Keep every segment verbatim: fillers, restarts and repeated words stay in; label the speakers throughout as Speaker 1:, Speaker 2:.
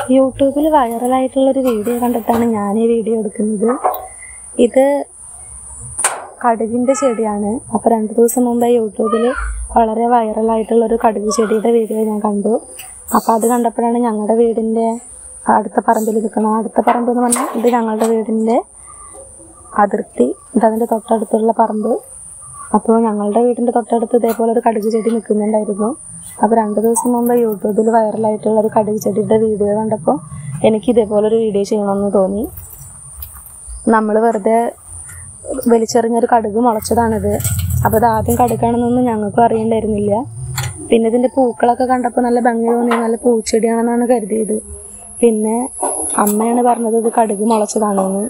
Speaker 1: യൂട്യൂബിൽ വൈറലായിട്ടുള്ളൊരു വീഡിയോ കണ്ടിട്ടാണ് ഞാൻ ഈ വീഡിയോ എടുക്കുന്നത്. ഇത് കടുകിൻ്റെ ചെടിയാണ്. അപ്പോൾ രണ്ട് ദിവസം മുമ്പ് യൂട്യൂബിൽ വളരെ വൈറലായിട്ടുള്ളൊരു കടുക് ചെടിയുടെ വീഡിയോ ഞാൻ കണ്ടു. അപ്പോൾ അത് കണ്ടപ്പോഴാണ് ഞങ്ങളുടെ വീടിൻ്റെ അടുത്ത പറമ്പിൽ നിൽക്കണം. അടുത്ത പറമ്പ് എന്ന് പറഞ്ഞാൽ ഇത് ഞങ്ങളുടെ വീടിൻ്റെ അതിർത്തി, ഇതതിൻ്റെ തൊട്ടടുത്തുള്ള പറമ്പ്. അപ്പോൾ ഞങ്ങളുടെ വീടിൻ്റെ തൊട്ടടുത്ത് ഇതേപോലെ ഒരു കടുക് ചെടി നിൽക്കുന്നുണ്ടായിരുന്നു. അപ്പോൾ രണ്ട് ദിവസം മുമ്പ് യൂട്യൂബിൽ വൈറലായിട്ടുള്ള ഒരു കടുക് ചെടിയുടെ വീഡിയോ കണ്ടപ്പോൾ എനിക്ക് ഇതേപോലൊരു വീഡിയോ ചെയ്യണമെന്ന് തോന്നി. നമ്മൾ വെറുതെ വലിച്ചെറിഞ്ഞൊരു കടുക് മുളച്ചതാണിത്. അപ്പോൾ ഇത് ആദ്യം കടുകാണെന്നൊന്നും ഞങ്ങൾക്കും അറിയണ്ടായിരുന്നില്ല. പിന്നെ ഇതിൻ്റെ പൂക്കളൊക്കെ കണ്ടപ്പോൾ നല്ല ഭംഗി തോന്നി, നല്ല പൂച്ചെടിയാണെന്നാണ് കരുതിയത്. പിന്നെ അമ്മയാണ് പറഞ്ഞത് ഇത് കടുക് മുളച്ചതാണെന്ന്.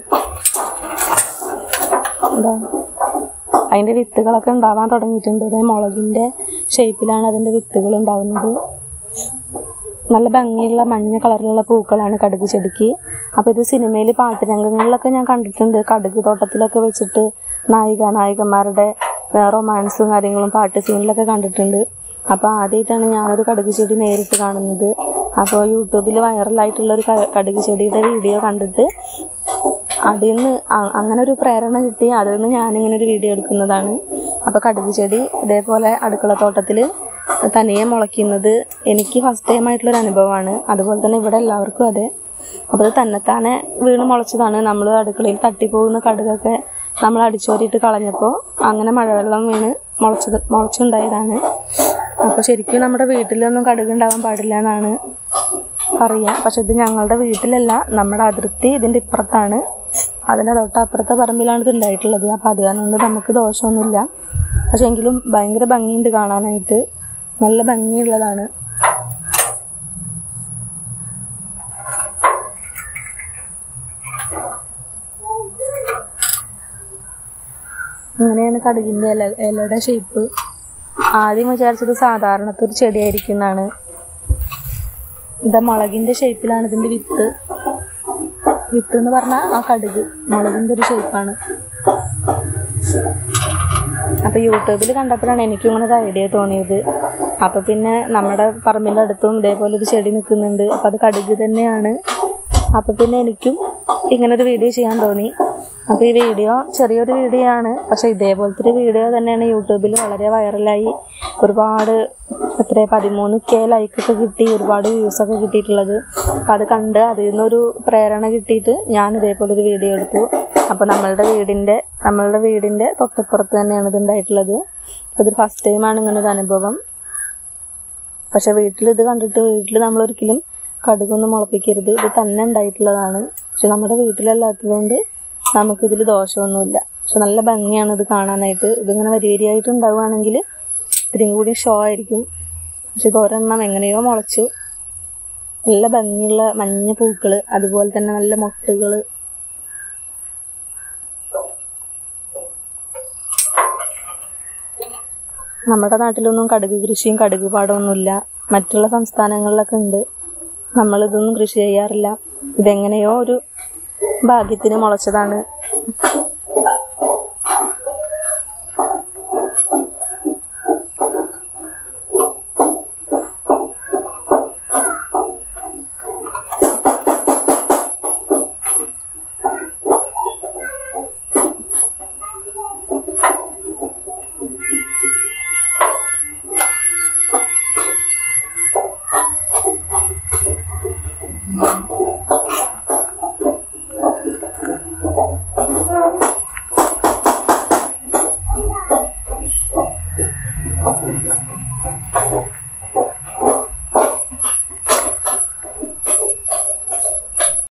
Speaker 1: എന്താ അതിൻ്റെ വിത്തുകളൊക്കെ ഉണ്ടാവാൻ തുടങ്ങിയിട്ടുണ്ട്. അതായത് മുളകിൻ്റെ ഷേപ്പിലാണ് അതിൻ്റെ വിത്തുകൾ ഉണ്ടാകുന്നത്. നല്ല ഭംഗിയുള്ള മഞ്ഞ കളറിലുള്ള പൂക്കളാണ് കടുക് ചെടിക്ക്. അപ്പോൾ ഇത് സിനിമയിൽ പാട്ട് രംഗങ്ങളിലൊക്കെ ഞാൻ കണ്ടിട്ടുണ്ട്. കടുക് തോട്ടത്തിലൊക്കെ വെച്ചിട്ട് നായിക നായകന്മാരുടെ റൊമാൻസും കാര്യങ്ങളും പാട്ട് സീനിലൊക്കെ കണ്ടിട്ടുണ്ട്. അപ്പോൾ ആദ്യമായിട്ടാണ് ഞാനൊരു കടുക് ചെടി നേരിട്ട് കാണുന്നത്. അപ്പോൾ യൂട്യൂബിൽ വൈറലായിട്ടുള്ളൊരു കടുക് ചെടിയുടെ വീഡിയോ കണ്ടിട്ട് അതിൽ നിന്ന് അങ്ങനെ ഒരു പ്രേരണ കിട്ടി. അതിൽ നിന്ന് ഞാനിങ്ങനെ ഒരു വീഡിയോ എടുക്കുന്നതാണ്. അപ്പോൾ കടുക് ചെടി ഇതേപോലെ അടുക്കളത്തോട്ടത്തിൽ തനിയെ മുളയ്ക്കുന്നത് എനിക്ക് ഫസ്റ്റ് ടൈം ആയിട്ടുള്ളൊരു അനുഭവമാണ്. അതുപോലെ തന്നെ ഇവിടെ എല്ലാവർക്കും അതെ. അപ്പോൾ അത് തന്നെത്താനെ വീണ് മുളച്ചതാണ്. നമ്മൾ അടുക്കളയിൽ തട്ടിപ്പോകുന്ന കടുകൊക്കെ നമ്മൾ അടിച്ചോരിയിട്ട് കളഞ്ഞപ്പോൾ അങ്ങനെ മഴവെള്ളം വീണ് മുളച്ചത് മുളച്ചുണ്ടായതാണ്. അപ്പോൾ ശരിക്കും നമ്മുടെ വീട്ടിലൊന്നും കടുക് ഉണ്ടാകാൻ പാടില്ല എന്നാണ് പറയുക. പക്ഷെ ഇത് ഞങ്ങളുടെ വീട്ടിലല്ല, നമ്മുടെ അതിർത്തി ഇതിൻ്റെ ഇപ്പുറത്താണ്. അതിൻ്റെ തൊട്ടപ്പുറത്തെ പറമ്പിലാണ് ഇത് ഉണ്ടായിട്ടുള്ളത്. അപ്പോൾ അത് കാരണം കൊണ്ട് നമുക്ക് ദോഷമൊന്നുമില്ല. പക്ഷെ എങ്കിലും ഭയങ്കര ഭംഗിയുണ്ട് കാണാനായിട്ട്, നല്ല ഭംഗിയുള്ളതാണ്. അങ്ങനെയാണ് കടുകിൻ്റെ ഇല ഇലയുടെ ഷേപ്പ്. ആദ്യം വിചാരിച്ചത് സാധാരണത്തെ ഒരു ചെടിയായിരിക്കും എന്നാണ്. ഇതാ മുളകിൻ്റെ ഷേപ്പിലാണ് ഇതിൻ്റെ വിത്ത്. വിത്ത് എന്ന് പറഞ്ഞാൽ ആ കടുക് മുളകിൻ്റെ ഒരു ഷേപ്പാണ്. അപ്പോൾ യൂട്യൂബിൽ കണ്ടപ്പോഴാണ് എനിക്കും ഇങ്ങനെ ഒരു ഐഡിയ തോന്നിയത്. അപ്പോൾ പിന്നെ നമ്മുടെ പറമ്പിൻ്റെ അടുത്തും ഇതേപോലെ ഒരു ചെടി നിൽക്കുന്നുണ്ട്. അപ്പോൾ അത് കടുക് തന്നെയാണ്. അപ്പോൾ പിന്നെ എനിക്കും ഇങ്ങനൊരു വീഡിയോ ചെയ്യാൻ തോന്നി. അപ്പോൾ ഈ വീഡിയോ ചെറിയൊരു വീഡിയോ ആണ്, പക്ഷേ ഇതേപോലത്തെ ഒരു വീഡിയോ തന്നെയാണ് യൂട്യൂബിൽ വളരെ വൈറലായി ഒരുപാട് എത്ര പതിമൂന്ന് കെ ലൈക്കൊക്കെ കിട്ടി, ഒരുപാട് വ്യൂസൊക്കെ കിട്ടിയിട്ടുള്ളത്. അപ്പോൾ അത് കണ്ട് അതിൽ നിന്നൊരു പ്രേരണ കിട്ടിയിട്ട് ഞാൻ ഇതേപോലൊരു വീഡിയോ എടുത്തു. അപ്പോൾ നമ്മളുടെ വീടിൻ്റെ നമ്മളുടെ വീടിൻ്റെ തൊട്ടപ്പുറത്ത് തന്നെയാണ് ഇത് ഉണ്ടായിട്ടുള്ളത്. അതൊരു ഫസ്റ്റ് ടൈമാണ് ഇങ്ങനൊരു അനുഭവം. പക്ഷെ വീട്ടിൽ ഇത് കണ്ടിട്ട് വീട്ടിൽ നമ്മളൊരിക്കലും കടുകൊന്നും മുളപ്പിക്കരുത്. ഇത് തന്നെ ഉണ്ടായിട്ടുള്ളതാണ്. പക്ഷെ നമ്മുടെ വീട്ടിലല്ലാത്തതുകൊണ്ട് നമുക്കിതിൽ ദോഷമൊന്നുമില്ല. പക്ഷെ നല്ല ഭംഗിയാണ് ഇത് കാണാനായിട്ട്. ഇതിങ്ങനെ വരി വരിയായിട്ട് ഉണ്ടാവുകയാണെങ്കിൽ ഇത്രയും കൂടി ഷോ ആയിരിക്കും. പക്ഷെ ഇത് ഒരെണ്ണം എങ്ങനെയോ മുളച്ചു. നല്ല ഭംഗിയുള്ള മഞ്ഞ പൂക്കൾ, അതുപോലെ തന്നെ നല്ല മൊട്ടുകൾ. നമ്മുടെ നാട്ടിലൊന്നും കടുക് കൃഷിയും കടുക് പാടമൊന്നുമില്ല. മറ്റുള്ള സംസ്ഥാനങ്ങളിലൊക്കെ ഉണ്ട്. നമ്മളിതൊന്നും കൃഷി ചെയ്യാറില്ല. ഇതെങ്ങനെയോ ഒരു ഭാഗ്യത്തിന് മുളച്ചതാണ്.
Speaker 2: Thank you.